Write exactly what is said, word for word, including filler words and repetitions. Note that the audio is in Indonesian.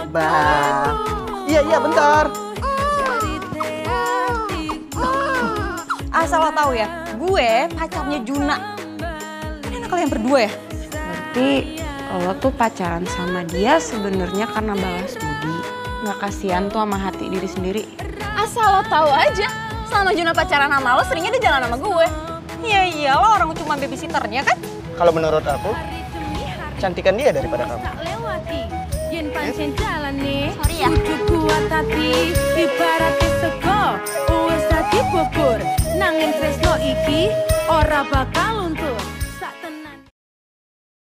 Bang. Iya, iya, bentar. Asal lo tahu ya, gue pacarnya Juna. Ini anak kalian berdua ya? Berarti lo tuh pacaran sama dia sebenarnya karena balas budi. Nggak kasihan tuh sama hati diri sendiri. Asal lo tahu aja, selama Juna pacaran sama lo, seringnya dia jalan sama gue. Iya iya, lo orang cuma babysitternya kan? Kalau menurut aku, cantikan dia daripada kamu. Yen pancen jalan nih, Sorry ya. kudu kuat hati, ibaratnya sego, wis dadi bubur, nanging tresno iki ora bakal luntur.